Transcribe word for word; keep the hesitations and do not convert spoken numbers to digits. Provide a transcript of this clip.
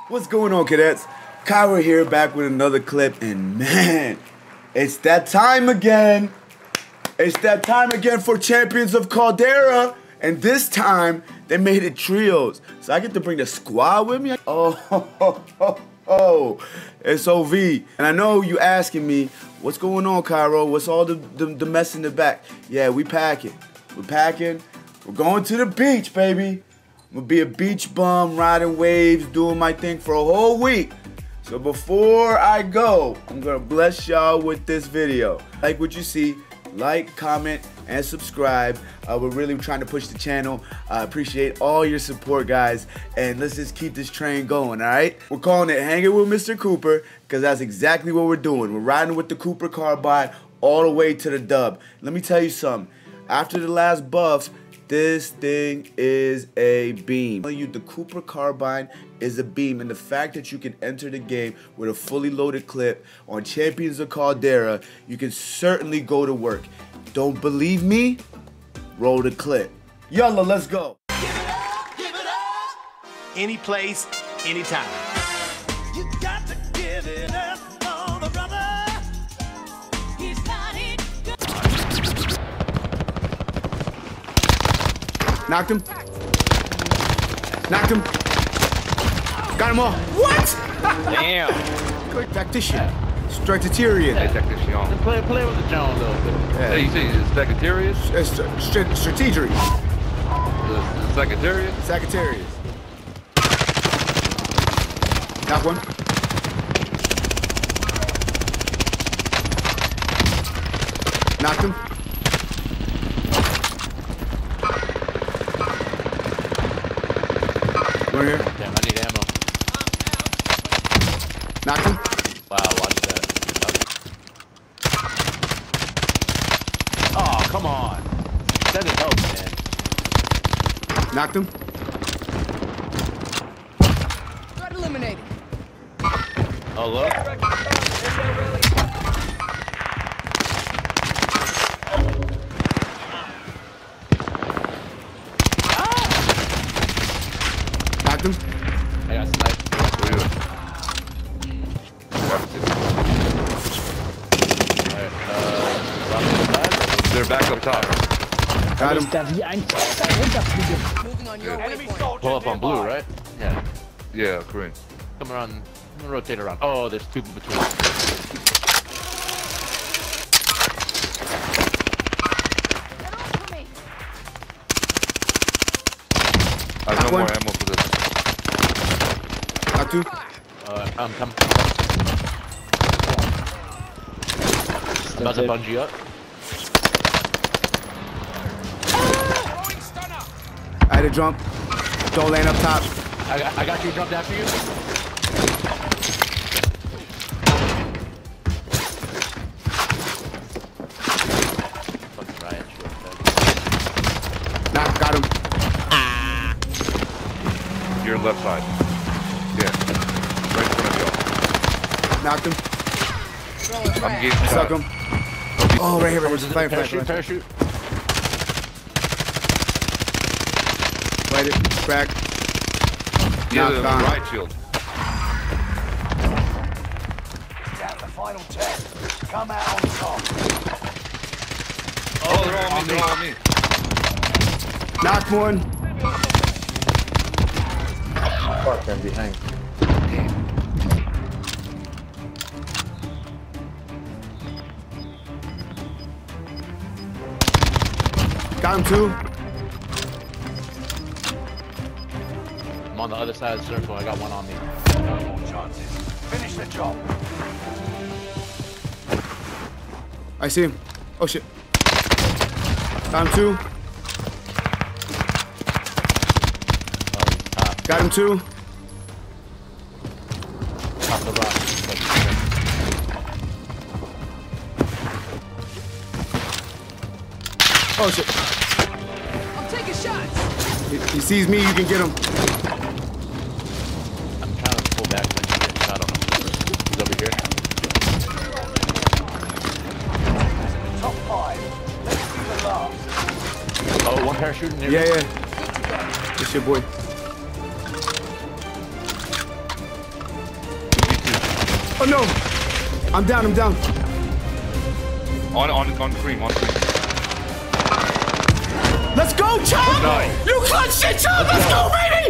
What's going on, cadets? Kyra here, back with another clip, and man, it's that time again. It's that time again for Champions of Caldera, and this time they made it trios, so I get to bring the squad with me. Oh, ho, ho, ho, ho. It's O V, and I know you asking me, what's going on, Kyra? What's all the, the, the mess in the back? Yeah, we packing. We're packing. We're going to the beach, baby. I'm gonna be a beach bum, riding waves, doing my thing for a whole week. So before I go, I'm gonna bless y'all with this video. Like what you see, like, comment, and subscribe. Uh, we're really trying to push the channel. I uh, appreciate all your support, guys. And let's just keep this train going, all right? We're calling it Hanging with Mister Cooper, because that's exactly what we're doing. We're riding with the Cooper Carbine all the way to the dub. Let me tell you something. After the last buff, this thing is a beam. You, the Cooper Carbine is a beam, and the fact that you can enter the game with a fully loaded clip on Champions of Caldera, you can certainly go to work. Don't believe me? Roll the clip. Yalla, let's go. Give it up, give it up. Any place, anytime. You got to give it up for the brother. He's got it. Knocked him. Knocked him. Got him all. What? Damn. Good tactician. Strike to Tyrion. Hey, tactician. Play, play with the Jones a little bit. Yeah. Hey, you see, it's Sagittarius? It's st strategery. The Sagittarius? Sagittarius. Knock one. Knocked him. One here. Damn, I need ammo. Knocked him. Wow, watch that. Oh, come on. That is dope, man. Knocked him. Got eliminated. Oh, look. Knocked him. I got sniped. Alright, uh, rock the back. They're back up top. Got him. Moving on your waypoint. Pull up on blue, right? Yeah. Yeah, Korean. Come around. I'm gonna rotate around. Oh, there's two between. I have no One. more ammo for this. Knocked two. Uh, I'm coming. About to bungee up. I had to jump. Don't land up top. I got, I got you jumped after you. Fucking Ryan shit. Knock. Got him. You're left side. Yeah. Right in front of Knocked him. you. I'm getting shot. Suck him. Oh, right here. Right here. Fire, fire, Parachute, fire. parachute. Light it. Crack. Yeah, Knocked the down. right shield. Down the final ten. Come out on top. Oh, they're all on me. They're all on me. Knocked one. Fuck, I'm behind. Got him two. I'm on the other side of the circle. I got one on me. No more chances. Finish the job. I see him. Oh shit. Got him two. Oh, he's top. Got him two. Top of the rock. Oh shit. I'm taking shots. He, he sees me, you can get him. I'm trying to pull back when you get shot on him. He's over here. Top five. Let's be the last. Oh, one parachute near Yeah, me. yeah. It's your boy. Oh no! I'm down, I'm down. On, on, on cream, on cream. Let's go, Chop! Nice. You clutched it, Chop! Let's go, baby!